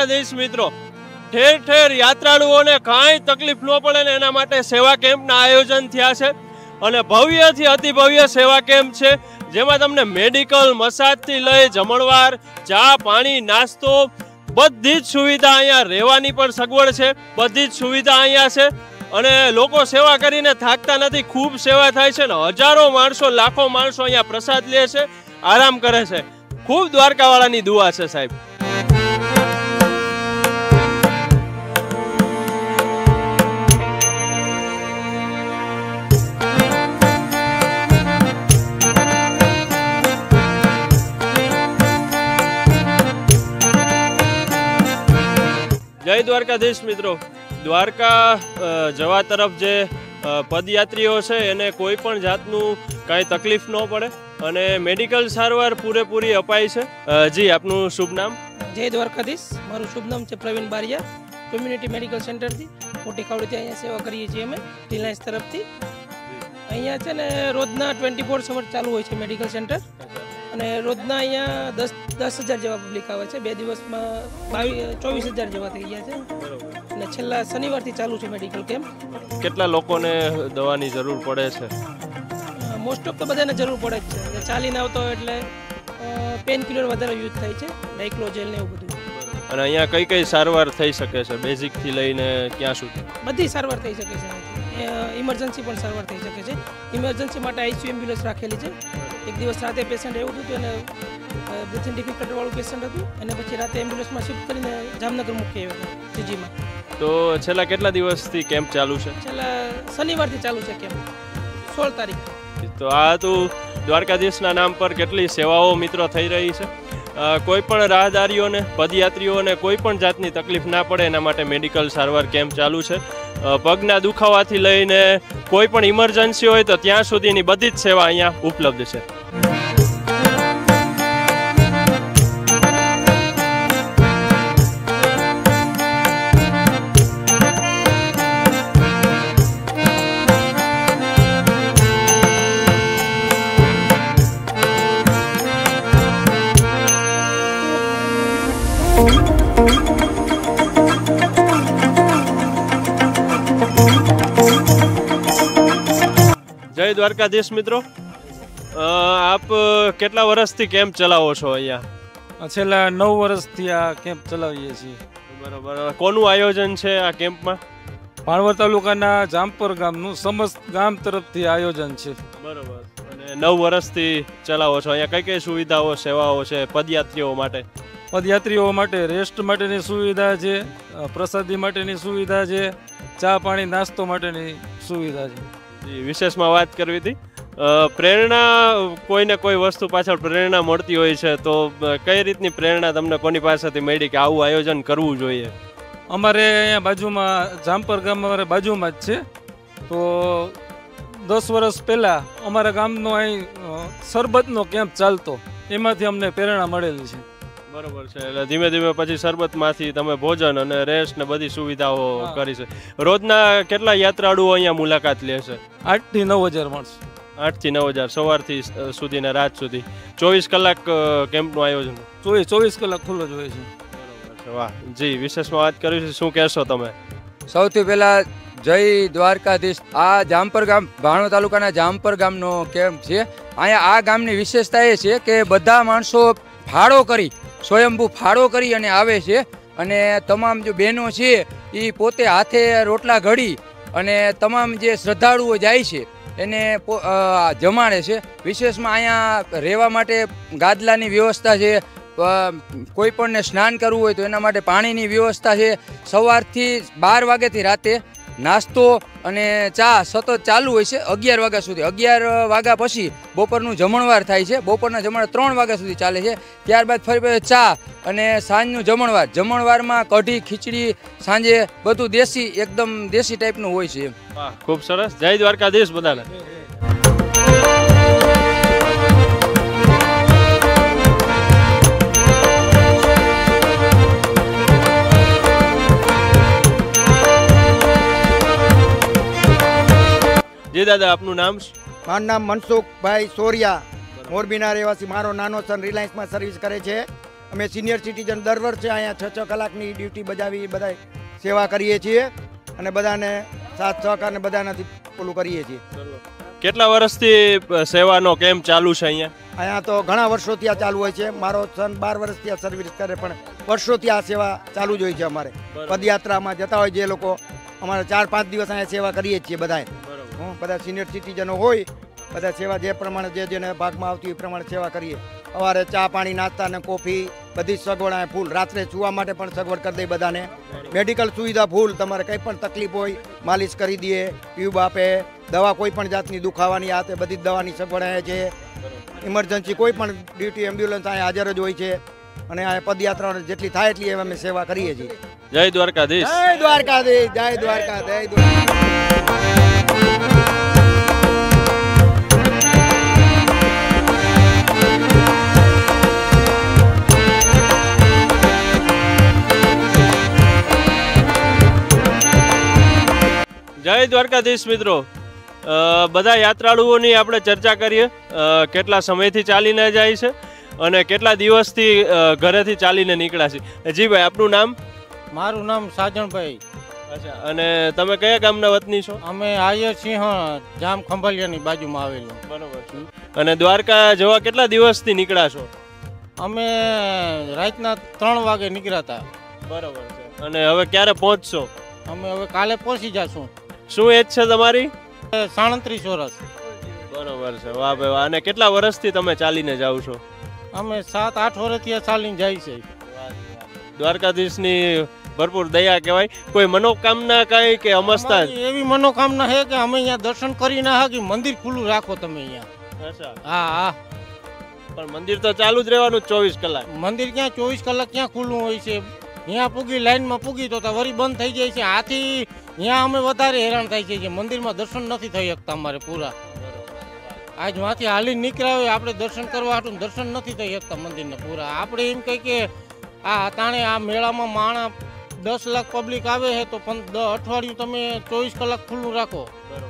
દ્વારકાધીશ મિત્રો, ઠેર ઠેર યાત્રાળુઓને કાંઈ તકલીફ ન પડે ને એના માટે સેવા કેમ્પના આયોજન થયા છે અને ભવ્યથી અતિ ભવ્ય સેવા કેમ્પ છે, જેમાં તમને મેડિકલ, મસાજથી લઈ જમણવાર, ચા, પાણી, નાસ્તો બધી જ સુવિધા, અહીંયા રહેવાની પણ સગવડ છે, બધી જ સુવિધા અહીંયા છે અને લોકો સેવા કરીને થાકતા નથી. ખૂબ સેવા થાય છે ને હજારો માણસો, લાખો માણસો અહીંયા પ્રસાદ લે છે, આરામ કરે છે. ખૂબ દ્વારકાવાળાની દુઆ છે સાહેબ. જય દ્વારકાધીશ મિત્રો. દ્વારકા જવા તરફ જે પદયાત્રીઓ છે એને કોઈ પણ જાતનું કાંઈ તકલીફ ન પડે અને મેડિકલ સારવાર પૂરેપૂરી અપાય છે. જી, આપનું શુભ નામ? જય દ્વારકાધીશ. મારું શુભ નામ છે પ્રવીણ બારિયા. કોમ્યુનિટી મેડિકલ સેન્ટરથી મોટી ખાવડીથી અહીંયા સેવા કરીએ છીએ અમે રિલાયન્સ તરફથી. અહીંયા છે ને રોજના 24/7 ચાલુ હોય છે મેડિકલ સેન્ટર અને રોજના અહીંયા 10,000 જેવા પબ્લિક આવે છે. 2 દિવસમાં 24,000 જેવા થઈ ગયા છે અને છેલ્લા શનિવારથી ચાલુ છે મેડિકલ કેમ્પ. કેટલા લોકોને દવાની જરૂર પડે છે? મોસ્ટ ઓફ તો બધાને જરૂર પડે જ છે. ચાલીને આવતો હોય એટલે પેન કિલર વધારે યુઝ થાય છે, ડાયક્લોજેલ ને એવું બધું. અને અહીંયા કઈ કઈ સારવાર થઈ શકે છે, બેઝિકથી લઈને ક્યાં સુધી? બધી સારવાર થઈ શકે છે. ઇમરજન્સી પણ સારવાર થઈ શકે છે. ઇમરજન્સી માટે આઈસીયુ એમ્બ્યુલન્સ રાખેલી છે. એક દિવસ રાતે પેશન્ટ એવું હતું અને બ્રીથિંગ ડિફિકલ્ટ વાળું પેશન્ટ હતું અને પછી રાતે એમ્બ્યુલન્સમાં શિફ્ટ કરીને જામનગર મૂકી આવ્યા હતા જીજીમાં. તો છેલ્લા કેટલા દિવસથી કેમ્પ ચાલુ છે? છેલ્લા શનિવારથી ચાલુ છે કેમ્પ, 16 તારીખ. તો આ હતું દ્વારકાધીશના નામ પર કેટલી સેવાઓ મિત્રો થઈ રહી છે. કોઈ પણ રાહદારીઓને, પદયાત્રીઓને કોઈ પણ જાતની તકલીફ ના પડે એના માટે મેડિકલ સારવાર કેમ્પ ચાલુ છે. પગના દુખાવાથી લઈને કોઈ પણ ઇમરજન્સી હોય તો ત્યાં સુધીની બધી જ સેવા અહીંયા ઉપલબ્ધ છે. જય દ્વારકાધીશ મિત્રો. આપ કેટલા વર્ષથી કેમ્પ ચલાવો છો અહીંયા? છેલ્લા 9 વર્ષથી આ કેમ્પ ચલાવીએ છીએ. બરાબર. કોનું આયોજન છે આ કેમ્પમાં? ભાણવડ તાલુકાના જામપર ગામનું સમસ્ત ગામ તરફથી આયોજન છે. બરાબર. અને 9 વર્ષથી ચલાવો છો. અહીંયા કઈ કઈ સુવિધાઓ, સેવાઓ છે પદયાત્રીઓ માટે? પદયાત્રીઓ માટે રેસ્ટ માટેની સુવિધા છે, પ્રસાદી માટેની સુવિધા છે, ચા, પાણી, નાસ્તો માટેની સુવિધા છે. વિશેષમાં વાત કરવી હતી, પ્રેરણા, કોઈને કોઈ વસ્તુ પાછળ પ્રેરણા મળતી હોય છે તો કઈ રીતની પ્રેરણા તમને કોની પાસેથી મળી કે આવું આયોજન કરવું જોઈએ? અમારે અહીંયા બાજુમાં જામપર ગામ અમારે બાજુમાં જ છે. તો 10 વર્ષ પહેલાં અમારા ગામનો અહીં શરબતનો કેમ્પ ચાલતો, એમાંથી અમને પ્રેરણા મળેલી છે. બરોબર છે. એટલે ધીમે ધીમે પછી શરબતમાંથી તમે ભોજન અને રેસ્ટ ને બધી સુવિધાઓ કરી છે. રોજના કેટલા યાત્રાળુઓ અહીંયા મુલાકાત લે છે? 8 થી 9 હજાર માણસો. 8 થી 9 હજાર, સવારથી સુધી ને રાત સુધી 24 કલાક કેમ્પનું આયોજન? 24 કલાક ખુલ્લો જ હોય છે. બરોબર છે. વાહ. જી, વિશેષમાં વાત કરી છે, શું કહેશો તમે? સૌથી પહેલા જય દ્વારકાધીશ. આ જામપર ગામ, ભાણવડ તાલુકાના જામપર ગામનો કેમ્પ છે. અહીંયા આ ગામની વિશેષતા એ છે કે બધા માણસો ફાળો કરી, સ્વયંભૂ ફાળો કરી અને આવે છે અને તમામ જે બહેનો છે એ પોતે હાથે રોટલા ઘડી અને તમામ જે શ્રદ્ધાળુઓ જાય છે એને જમાડે છે. વિશેષમાં અહીંયા રહેવા માટે ગાદલાની વ્યવસ્થા છે, કોઈ પણને સ્નાન કરવું હોય તો એના માટે પાણીની વ્યવસ્થા છે. સવારથી 12 વાગ્યાથી રાતે નાસ્તો અને ચા સતત ચાલુ હોય છે 11 વાગ્યા સુધી. 11 વાગ્યા પછી બપોરનું જમણવાર થાય છે. બપોરના જમણવાર 3 વાગ્યા સુધી ચાલે છે. ત્યારબાદ ફરી ચા અને સાંજનું જમણવાર. જમણવારમાં કઢી, ખીચડી, સાંજે બધું દેશી, એકદમ દેશી ટાઈપનું હોય છે. વાહ, ખૂબ સરસ. જય દ્વારકાધીશ બધાને. જી દાદા, આપનું નામ? મારું નામ મનસુખભાઈ સોરિયા, મોરબીના રહેવાસી. મારો નાનો સન રિલાયન્સમાં સર્વિસ કરે છે અમે સિનિયર સિટીઝન દર વર્ષે અહીંયા 6 કલાકની ડ્યુટી બજાવી બધા સેવા કરીએ છીએ અને બધાને સાથ સહકારને બધાનાથી પેલું કરીએ છીએ. કેટલા વર્ષથી સેવાનો કેમ્પ ચાલુ છે અહીંયા? અહીંયા તો ઘણા વર્ષોથી આ ચાલુ હોય છે. મારો સન 12 વર્ષથી આ સર્વિસ કરે, પણ વર્ષોથી આ સેવા ચાલુ જ હોય છે. અમારે પદયાત્રામાં જતા હોય જે લોકો, અમારે 4-5 દિવસ અહીંયા સેવા કરીએ છીએ બધાએ. બધા સિનિયર સિટીઝનો હોય, બધા સેવા જે પ્રમાણે જેને ભાગમાં આવતી એ પ્રમાણે સેવા કરીએ. સવારે ચા પાણી નાસ્તા અને કોફી બધી સગવડ અહીંયા ફૂલ. રાત્રે સુવા માટે પણ સગવડ કરી દઈએ બધાને. મેડિકલ સુવિધા ફૂલ. તમારે કંઈ પણ તકલીફ હોય માલિશ કરી દઈએ, ટ્યુબ આપે, દવા કોઈ પણ જાતની દુખાવાની આ તે બધી દવાની સગવડ અહીંયા છે. ઇમરજન્સી કોઈ પણ ડ્યુટી એમ્બ્યુલન્સ અહીંયા હાજર જ હોય છે. અને આ પદયાત્રાઓ જેટલી થાય એટલી અમે સેવા કરીએ છીએ. જય દ્વારકાધીશ. જય દ્વારકાધીશ. જય દ્વારકા. જય દ્વારકા. જય દ્વારકાધીશ મિત્રો. બધા યાત્રાળુઓની આપણે ચર્ચા કરીએ. કેટલા સમયથી ચાલીને જાય છે અને કેટલા દિવસથી ઘરેથી ચાલીને નીકળ્યા છે. જી ભાઈ, આપનું નામ? મારું નામ સાજણભાઈ. અચ્છા, અને તમે કયા ગામના વતની છો? અમે આયર સિંહ જામ ખંભાલિયાની બાજુમાં આવેલું. બરોબર છે. અને દ્વારકા જવા કેટલા દિવસથી નીકળ્યા છો? અમે રાતના 3 વાગે નીકળ્યા હતા. બરોબર છે. અને હવે ક્યારે પહોંચશો? અમે હવે કાલે પહોંચી જશું. શું એજ છે તમારી? 37 વર્ષ. બરોબર છે. વાહ ભાઈ વાહ. અને કેટલા વર્ષથી તમે ચાલીને જાઓ છો? અમે 7-8 વર્ષથી ચાલીને જાય છે. દ્વારકાધીશની ભરપૂર દયા કહેવાય. કોઈ મનોકામના કાંઈ કે અમસ્તા? એવી મનોકામના છે કે અમે અહીંયા દર્શન કરી ના હાકી મંદિર ખુલ્લું રાખો તમે અહીંયા. અચ્છા. હા હા, પણ મંદિર તો ચાલુ જ રહેવાનું 24 કલાક. મંદિર ક્યાં 24 કલાક ક્યાં ખુલ્લું હોય છે? અહીંયા પૂગી લાઈનમાં પૂગી તો વરી બંધ થઈ જાય છે. આથી અહીંયા અમે વધારે હેરાન થાય છે. મંદિરમાં દર્શન નથી થઈ શકતા અમારે પૂરા. આજ માંથી હાલી નીકળ્યા હોય આપણે દર્શન કરવા હાટું, દર્શન નથી થઈ શકતા મંદિરને પૂરા. આપણે એમ કહી કે આ તાણે આ મેળામાં માણા 10 લાખ પબ્લિક આવે છે તો અઠવાડિયું તમે 24 કલાક ખુલ્લું રાખો.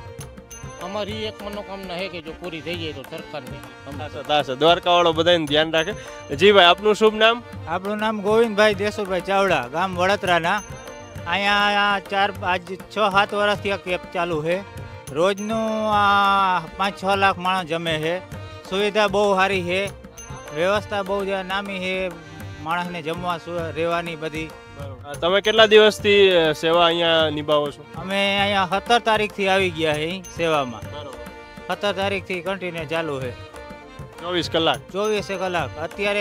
અમારી એક મનોકામના છે કે જો પૂરી થઈ જાય તો સરકારની. દ્વારકા વાળો બધાને ધ્યાન રાખે. જી ભાઈ, આપનું શુભ નામ? આપણું નામ ગોવિંદભાઈ દેસુભાઈ ચાવડા, ગામ વડોદરાના. અહીંયા આજ 6-7 વર્ષથી આ કેમ્પ ચાલુ છે. રોજનું 5-6 લાખ માણસ જમે છે. સુવિધા બહુ સારી છે, વ્યવસ્થા બહુ નામી છે. માણસને જમવા રહેવાની બધી. તમે કેટલા દિવસથી સેવા અહીંયા નિભાવો છો? અમે અહીંયા 17 તારીખથી આવી ગયા છે સેવામાં. 17 તારીખથી કન્ટિન્યુ ચાલુ છે. 24 કલાક. 24 કલાક. અત્યારે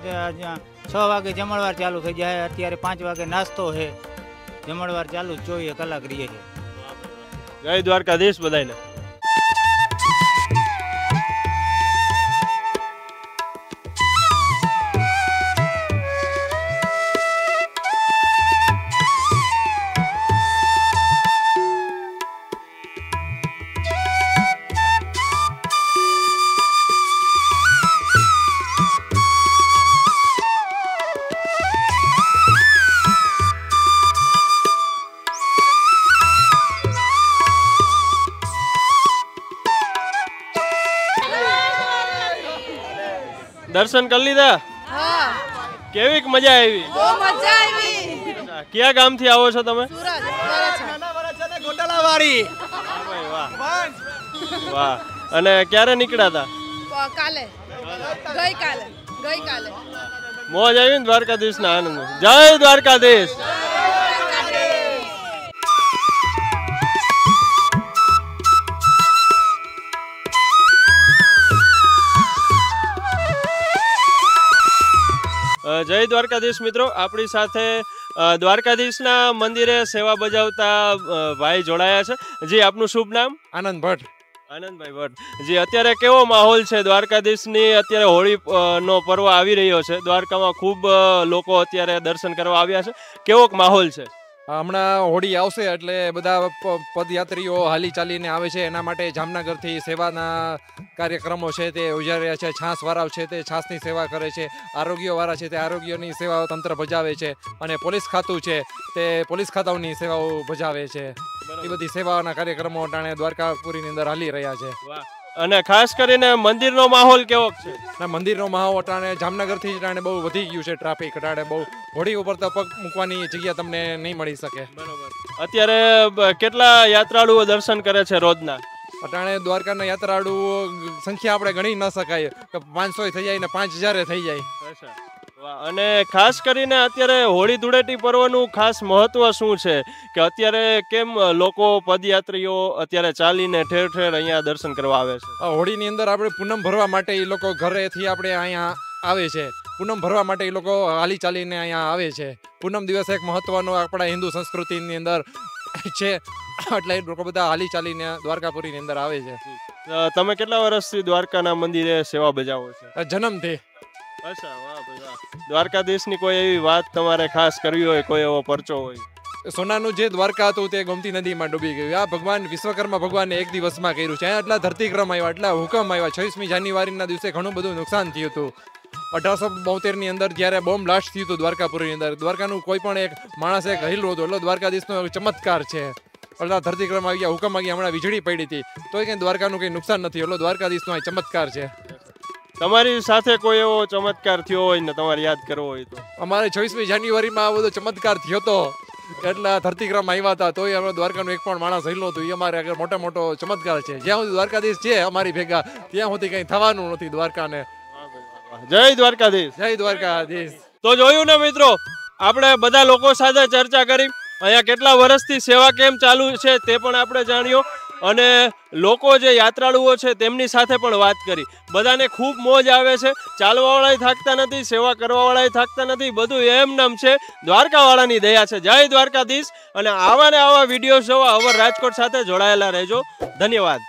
6 વાગે જમણવાર ચાલુ થઈ જાય. અત્યારે 5 વાગે નાસ્તો છે. જમણવાર ચાલુ 24 કલાક રહીએ છે. જય દ્વારકાધીશ બધાને. દર્શન કરી લીધા? હા. કેવી મજા આવી? બહુ મજા આવી. કયા ગામથી આવો છો તમે? સુરત. ગોટાળાવાડી. વાહ. અને ક્યારે નીકળ્યા હતા? કાલે. ગઈકાલે. મોજ આવી ને દ્વારકાધીશના આનંદ. જય દ્વારકાધીશ. જય દ્વારકાધીશ મિત્રો. આપણી સાથે દ્વારકાધીશના મંદિરે સેવા બજાવતા ભાઈ જોડાયા છે. જી, આપનું શુભ નામ? આનંદ ભટ્ટ. આનંદભાઈ ભટ્ટ. જી, અત્યારે કેવો માહોલ છે દ્વારકાધીશની? અત્યારે હોળી નો પર્વ આવી રહ્યો છે. દ્વારકામાં ખૂબ લોકો અત્યારે દર્શન કરવા આવ્યા છે. કેવો માહોલ છે? હમણાં હોળી આવશે એટલે બધા પદયાત્રીઓ હાલી ચાલીને આવે છે. એના માટે જામનગરથી સેવાના કાર્યક્રમો છે તે યોજાઈ રહ્યા છે. છાસવાળાઓ છે તે છાસની સેવા કરે છે. આરોગ્યવાળા છે તે આરોગ્યની સેવાઓ તંત્ર બજાવે છે. અને પોલીસ ખાતું છે તે પોલીસ ખાતાઓની સેવાઓ બજાવે છે. એ બધી સેવાઓના કાર્યક્રમો ટાણે દ્વારકાપુરીની અંદર હાલી રહ્યા છે. અને ખાસ કરીને મંદિરનો માહોલ કેવો છે? ના, મંદિરનો માહોલ અટાણે જામનગરથી અટાણે બહુ વધી ગયું છે ટ્રાફિક. અટાણે બહુ હોડી ઉપર તો પગ મૂકવાની જગ્યા તમને નહીં મળી શકે. બરોબર. અત્યારે કેટલા યાત્રાળુઓ દર્શન કરે છે રોજના? અટાણે દ્વારકાના યાત્રાળુઓ સંખ્યા આપણે ગણી ન શકાય કે 500 થઈ જાય ને 5000 થઈ જાય. અને ખાસ કરીને અત્યારે હોળી ધૂળેટી પર્વનું ખાસ મહત્વ શું છે કે અત્યારે કેમ લોકો પદયાત્રીઓ અત્યારે ચાલીને ઠેર ઠેર અહીંયા દર્શન કરવા આવે છે? હોળીની અંદર આપણે પૂનમ ભરવા માટે એ લોકો ઘરેથી આપણે અહીંયા આવે છે. પૂનમ ભરવા માટે એ લોકો હાલી ચાલીને અહીંયા આવે છે. પૂનમ દિવસ એક મહત્વનો આપણા હિન્દુ સંસ્કૃતિની અંદર છે, એટલે એ લોકો બધા હાલી ચાલીને દ્વારકાપુરીની અંદર આવે છે. તમે કેટલા વર્ષથી દ્વારકાના મંદિરે સેવા બજાવો છો? જન્મથી. અચ્છા, વાહ ભાઈ વાહ. દ્વારકાધીશની કોઈ એવી વાત તમારે ખાસ કરવી હોય, કોઈ એવો પરચો હોય? સોનાનું જે દ્વારકા હતું તે ગોમતી નદીમાં ડૂબી ગયું. આ ભગવાન વિશ્વકર્મા ભગવાને એક દિવસમાં કર્યું છે. આટલા ધરતીક્રમ આવ્યા, આટલા હુકમ આવ્યા. 26મી જાન્યુઆરીના દિવસે ઘણું બધું નુકસાન થયું હતું. 1872ની અંદર જ્યારે બોમ્બ બ્લાસ્ટ થયું હતું દ્વારકાપુરીની અંદર, દ્વારકાનું કોઈ પણ એક માણસ એક હિલ્યું હતું. એટલે દ્વારકાધીશનો ચમત્કાર છે. એટલા ધરતીક્રમ આવી ગયા, હુકમ આવી ગયા, હમણાં વીજળી પડી હતી, તોય કંઈ દ્વારકાનું કંઈ નુકસાન નથી. એટલો દ્વારકાધીશનો આ ચમત્કાર છે. તમારી સાથે કોઈ એવો ચમત્કાર થયો હોય ને તમારે યાદ કરવો હોય તો? અમારે 26મી જાન્યુઆરીમાં આ બધો ચમત્કાર થયો હતો. એટલા ધરતીક્રમ આવ્યા હતા, તોય અમે દ્વારકાનું એક પણ માણસ હિલ્યો હતું. એ અમારે આગળ મોટો ચમત્કાર છે. જ્યાં સુધી દ્વારકાધીશ છે અમારી ભેગા, ત્યાં સુધી કંઈ થવાનું નથી દ્વારકાને. જય દ્વારકાધીશ. જય દ્વારકાધીશ. તો જોયું ને મિત્રો, આપણે બધા લોકો સાથે ચર્ચા કરી. અહીંયા કેટલા વર્ષથી સેવા કેમ્પ ચાલુ છે તે પણ આપણે જાણ્યો, અને લોકો જે યાત્રાળુઓ છે તેમની સાથે પણ વાત કરી. બધાને ખૂબ મોજ આવે છે. ચાલવાવાળાય થાકતા નથી, સેવા કરવાવાળાય થાકતા નથી. બધું એમનેમ છે. દ્વારકાવાળાની દયા છે. જય દ્વારકાધીશ. અને આવા ને આવા વિડીયો જોવા અવર રાજકોટ સાથે જોડાયેલા રહેજો. ધન્યવાદ.